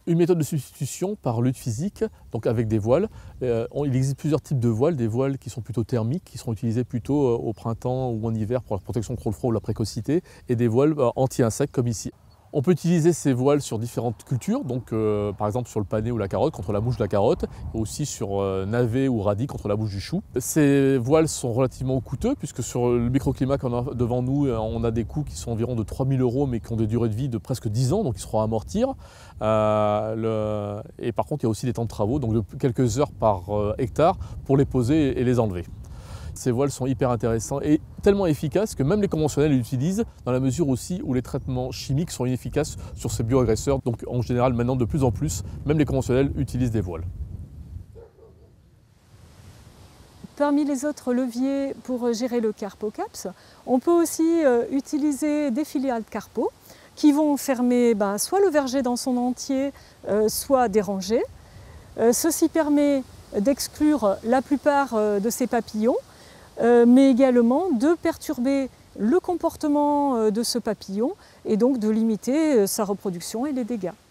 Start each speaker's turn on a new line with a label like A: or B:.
A: Une méthode de substitution par lutte physique, donc avec des voiles. Il existe plusieurs types de voiles, des voiles qui sont plutôt thermiques, qui seront utilisées plutôt au printemps ou en hiver pour la protection contre le froid ou la précocité, et des voiles anti-insectes comme ici. On peut utiliser ces voiles sur différentes cultures, donc par exemple sur le panais ou la carotte contre la mouche de la carotte, aussi sur navet ou radis contre la mouche du chou. Ces voiles sont relativement coûteux puisque sur le microclimat qu'on a devant nous, on a des coûts qui sont environ de 3 000 € mais qui ont des durées de vie de presque 10 ans, donc ils seront à amortir. Et par contre, il y a aussi des temps de travaux, donc de quelques heures par hectare pour les poser et les enlever. Ces voiles sont hyper intéressants et tellement efficaces que même les conventionnels les utilisent dans la mesure aussi où les traitements chimiques sont inefficaces sur ces bioagresseurs. Donc en général, maintenant de plus en plus, même les conventionnels utilisent des voiles.
B: Parmi les autres leviers pour gérer le carpocaps, on peut aussi utiliser des filiales carpo qui vont fermer soit le verger dans son entier, soit déranger. Ceci permet d'exclure la plupart de ces papillons, mais également de perturber le comportement de ce papillon et donc de limiter sa reproduction et les dégâts.